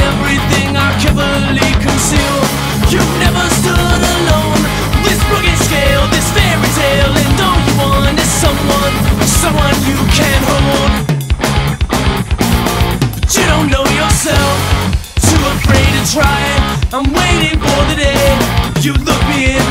everything I carefully conceal. You've never stood alone. This broken scale, this fairy tale, and all you want is someone you can hold. But you don't know yourself, too afraid to try it. I'm waiting for the day you look me in